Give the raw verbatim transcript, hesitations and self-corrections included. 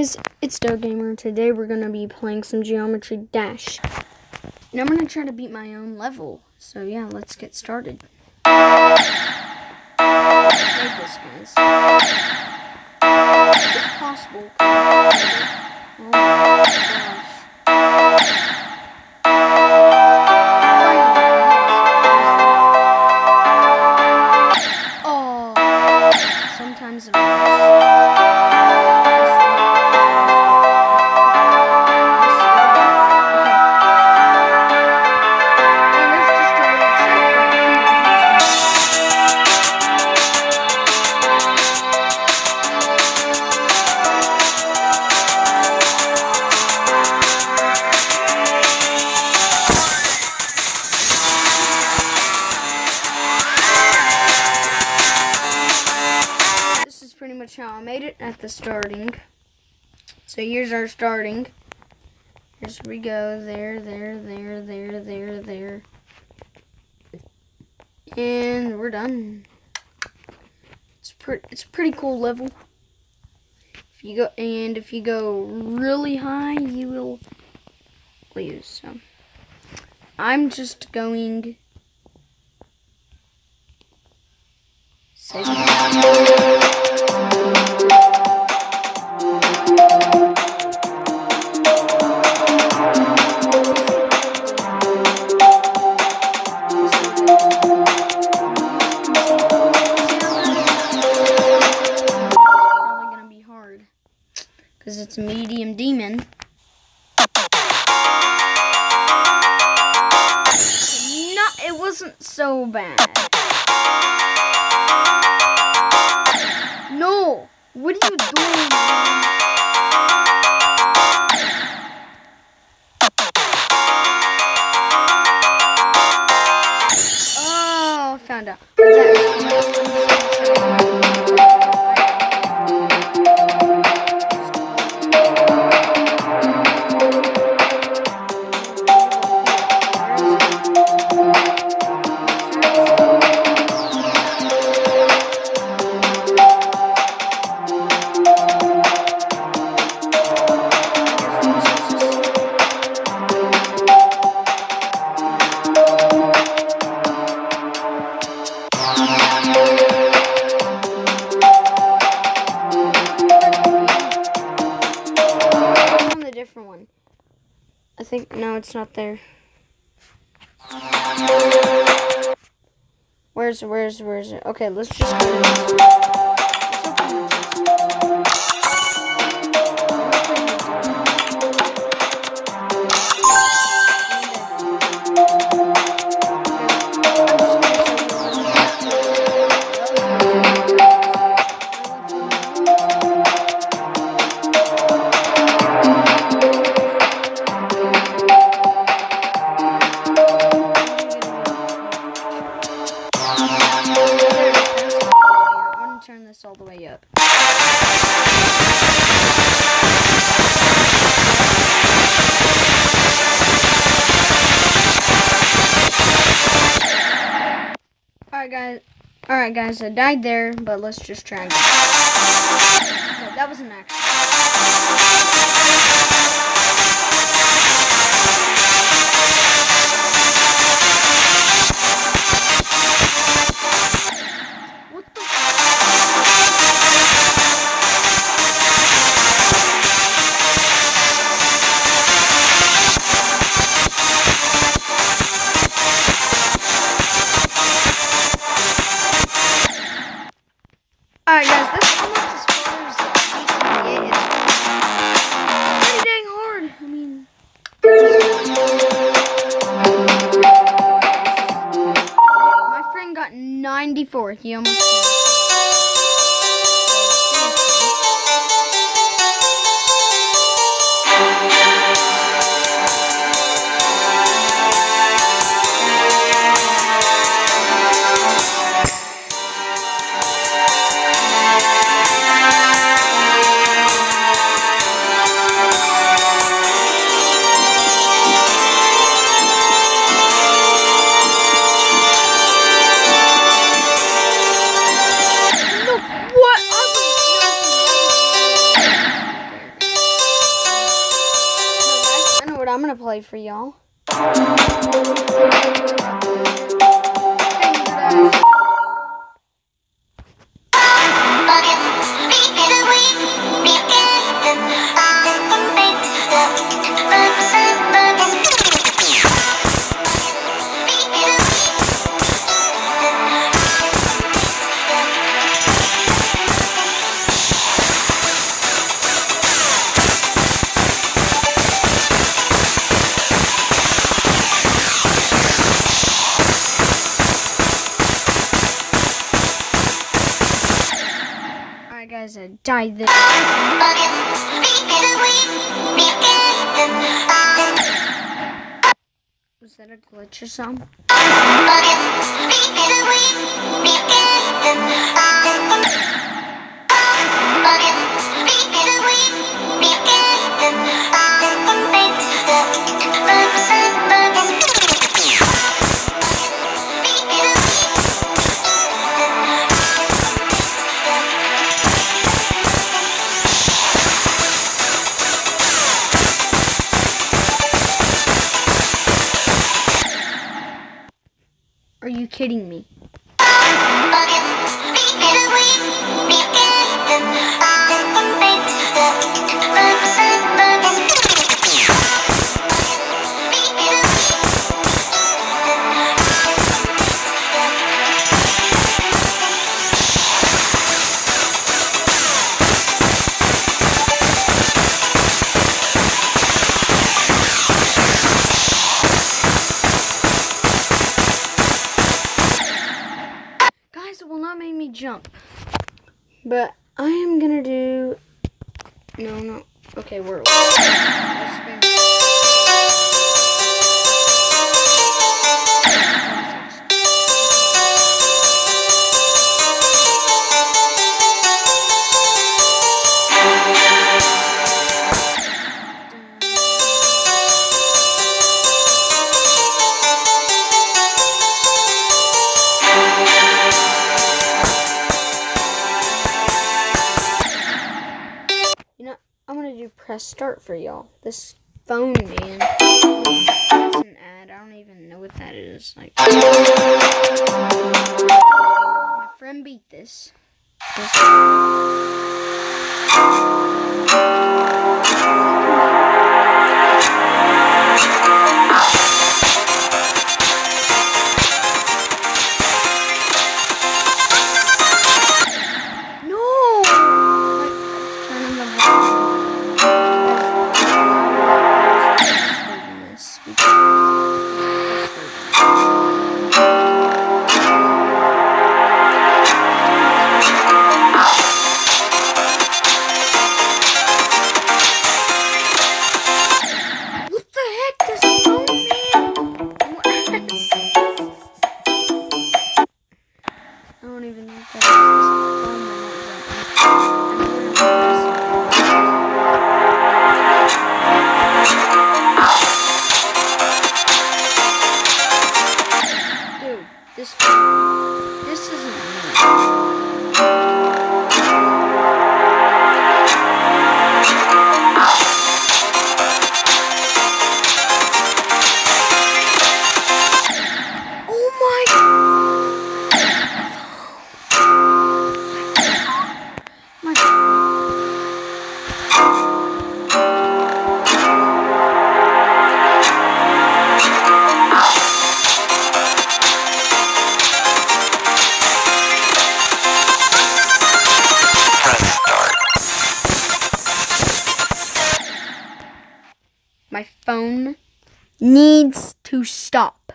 guys, it's Doug Gamer. Today we're going to be playing some Geometry Dash. And I'm going to try to beat my own level. So yeah, let's get started. I made this, guys. It's possible. Oh my gosh. Oh, sometimes it pretty much how I made it at the starting. So here's our starting. Here's we go. There, there, there, there, there, there. And we're done. It's pretty it's a pretty cool level. If you go and if you go really high, you will lose. So I'm just going save because it's a medium demon. No, it wasn't so bad. No, what are you doing, man? Oh, found out. Different one. I think no, it's not there. Where's where's where's it? Okay, let's just go to this. Turn this all the way up. Alright guys, alright guys, I died there, but let's just try again. No, that was an accident. Alright guys, that's almost as far as we can get. It's pretty dang hard. I mean, my friend got ninety-four. He almost did. gonna play for y'all. Guys, I died there. Was that a glitch or something? Are you kidding me? It will not make me jump, but I am gonna do no no okay we're I'm gonna do press start for y'all. This phone, man. It's an ad. I don't even know what that is. Like, my friend beat this. this. I don't even know if that is. Dude, this this isn't me. My phone needs to stop.